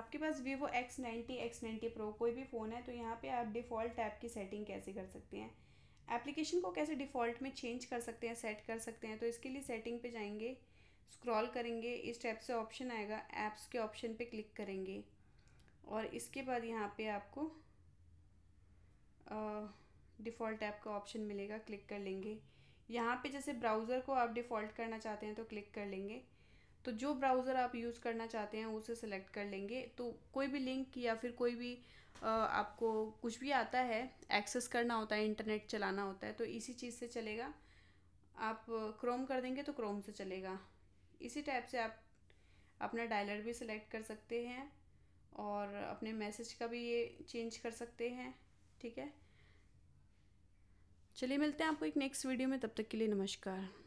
आपके पास Vivo X90 X90 Pro कोई भी फ़ोन है तो यहाँ पे आप डिफ़ॉल्ट ऐप की सेटिंग कैसे कर सकते हैं, एप्लीकेशन को कैसे डिफ़ॉल्ट में चेंज कर सकते हैं, सेट कर सकते हैं। तो इसके लिए सेटिंग पे जाएंगे, स्क्रॉल करेंगे, इस टाइप से ऑप्शन आएगा, ऐप्स के ऑप्शन पे क्लिक करेंगे और इसके बाद यहाँ पे आपको डिफ़ॉल्ट ऐप का ऑप्शन मिलेगा, क्लिक कर लेंगे। यहाँ पे जैसे ब्राउज़र को आप डिफ़ॉल्ट करना चाहते हैं तो क्लिक कर लेंगे। तो जो ब्राउज़र आप यूज़ करना चाहते हैं उसे सेलेक्ट कर लेंगे। तो कोई भी लिंक या फिर कोई भी आपको कुछ भी आता है, एक्सेस करना होता है, इंटरनेट चलाना होता है, तो इसी चीज़ से चलेगा। आप क्रोम कर देंगे तो क्रोम से चलेगा। इसी टाइप से आप अपना डायलर भी सिलेक्ट कर सकते हैं और अपने मैसेज का भी ये चेंज कर सकते हैं। ठीक है, चलिए मिलते हैं आपको एक नेक्स्ट वीडियो में, तब तक के लिए नमस्कार।